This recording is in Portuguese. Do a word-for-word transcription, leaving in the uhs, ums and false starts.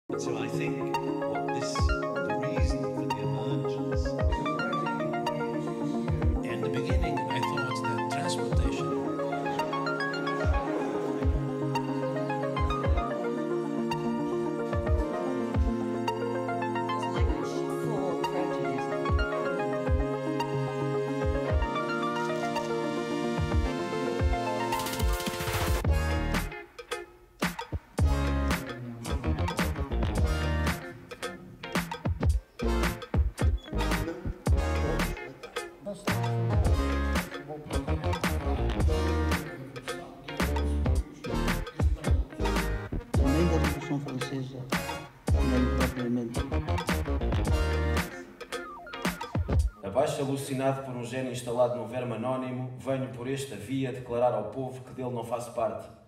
So I think what this, the reason for the emergence, in the beginning I thought that transportation It's language for prejudice. Nem da Revolução Francesa, nem propriamente. Abaixo alucinado por um gênio instalado num verme anónimo, venho por esta via declarar ao povo que dele não faço parte.